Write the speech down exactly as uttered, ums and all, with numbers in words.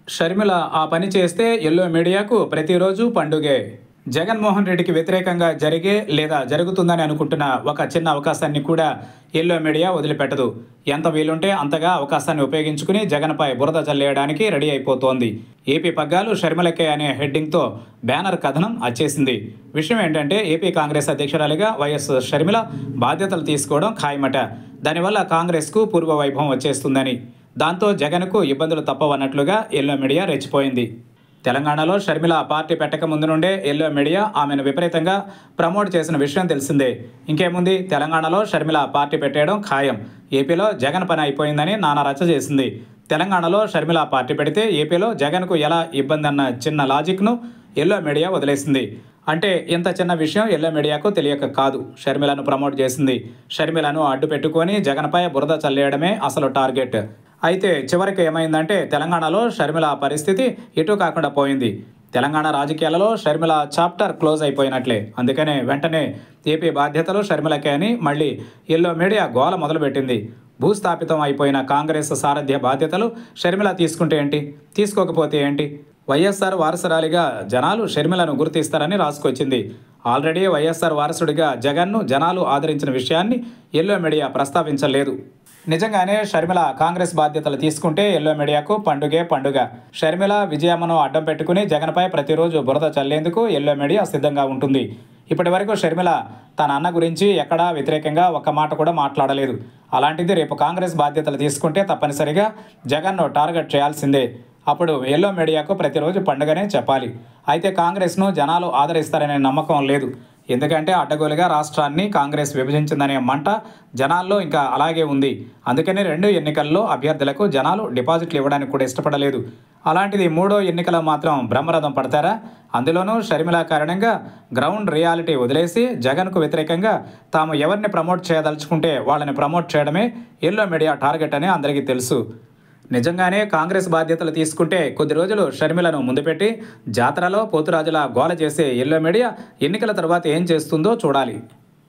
షర్మిల ఆ పని చేస్తే ఎల్లో మీడియాకు ప్రతిరోజు పండుగే. జగన్మోహన్ రెడ్డికి వ్యతిరేకంగా జరిగే లేదా జరుగుతుందని అనుకుంటున్న ఒక చిన్న అవకాశాన్ని కూడా ఎల్లో మీడియా వదిలిపెట్టదు. ఎంత వీలుంటే అంతగా అవకాశాన్ని ఉపయోగించుకుని జగన్పై బురద చల్లేయడానికి రెడీ అయిపోతోంది. ఏపీ పగ్గాలు షర్మిలకే అనే హెడ్డింగ్తో బ్యానర్ కథనం వచ్చేసింది. విషయం ఏంటంటే ఏపీ కాంగ్రెస్ అధ్యక్షురాలిగా వైఎస్ షర్మిల బాధ్యతలు తీసుకోవడం ఖాయమట. దానివల్ల కాంగ్రెస్కు పూర్వ వైభవం వచ్చేస్తుందని, దాంతో జగన్కు ఇబ్బందులు తప్పవన్నట్లుగా ఎల్లో మీడియా రెచ్చిపోయింది. తెలంగాణలో షర్మిల పార్టీ పెట్టక ముందు నుండే ఎల్లో మీడియా ఆమెను విపరీతంగా ప్రమోట్ చేసిన విషయం తెలిసిందే. ఇంకేముంది, తెలంగాణలో షర్మిల పార్టీ పెట్టేయడం ఖాయం, ఏపీలో జగన్ పని అయిపోయిందని నానా రచ్చ చేసింది. తెలంగాణలో షర్మిల పార్టీ పెడితే ఏపీలో జగన్కు ఎలా ఇబ్బంది అన్న చిన్న లాజిక్ను ఎల్లో మీడియా వదిలేసింది. అంటే ఇంత చిన్న విషయం ఎల్లో మీడియాకు తెలియక కాదు. షర్మిలను ప్రమోట్ చేసింది. షర్మిలను అడ్డు పెట్టుకొని జగన్పై బురద చల్లేయడమే అసలు టార్గెట్. అయితే చివరికి ఏమైందంటే తెలంగాణలో షర్మిల పరిస్థితి ఇటు కాకుండా పోయింది. తెలంగాణ రాజకీయాలలో షర్మిల చాప్టర్ క్లోజ్ అయిపోయినట్లే. అందుకనే వెంటనే ఏపీ బాధ్యతలు షర్మిలకే అని మళ్ళీ ఎల్లో మీడియా గోల మొదలుపెట్టింది. భూస్థాపితం అయిపోయిన కాంగ్రెస్ సారథ్య బాధ్యతలు షర్మిల తీసుకుంటే ఏంటి, తీసుకోకపోతే ఏంటి? వైఎస్ఆర్ వారసురాలిగా జనాలు షర్మిలను గుర్తిస్తారని రాసుకొచ్చింది. ఆల్రెడీ వైఎస్ఆర్ వారసుడిగా జగన్ను జనాలు ఆదరించిన విషయాన్ని ఎల్లో మీడియా ప్రస్తావించలేదు. నిజంగానే షర్మిల కాంగ్రెస్ బాధ్యతలు తీసుకుంటే ఎల్లో మీడియాకు పండుగే పండుగ. షర్మిల విజయమ్మను అడ్డం పెట్టుకుని జగన్పై ప్రతిరోజు బురద చల్లేందుకు ఎల్లో మీడియా సిద్ధంగా ఉంటుంది. ఇప్పటి వరకు షర్మిల తన అన్న గురించి ఎక్కడా వ్యతిరేకంగా ఒక్క మాట కూడా మాట్లాడలేదు. అలాంటిది రేపు కాంగ్రెస్ బాధ్యతలు తీసుకుంటే తప్పనిసరిగా జగన్ను టార్గెట్ చేయాల్సిందే. అప్పుడు ఎల్లో మీడియాకు ప్రతిరోజు పండుగనే చెప్పాలి. అయితే కాంగ్రెస్ను జనాలు ఆదరిస్తారనే నమ్మకం లేదు. ఎందుకంటే అడ్డగోలుగా రాష్ట్రాన్ని కాంగ్రెస్ విభజించిందనే మంట జనాల్లో ఇంకా అలాగే ఉంది. అందుకని రెండు ఎన్నికల్లో అభ్యర్థులకు జనాలు డిపాజిట్లు ఇవ్వడానికి కూడా ఇష్టపడలేదు. అలాంటిది మూడో ఎన్నికలు మాత్రం బ్రహ్మరథం పడతారా? అందులోనూ షర్మిల కారణంగా గ్రౌండ్ రియాలిటీ వదిలేసి జగన్కు వ్యతిరేకంగా తాము ఎవరిని ప్రమోట్ చేయదలుచుకుంటే వాళ్ళని ప్రమోట్ చేయడమే ఎల్లో మీడియా టార్గెట్ అని అందరికీ తెలుసు. నిజంగానే కాంగ్రెస్ బాధ్యతలు తీసుకుంటే కొద్ది రోజులు షర్మిలను ముందు పెట్టి జాతరలో పోతురాజుల గోల చేసే ఎల్లో మీడియా ఎన్నికల తర్వాత ఏం చేస్తుందో చూడాలి.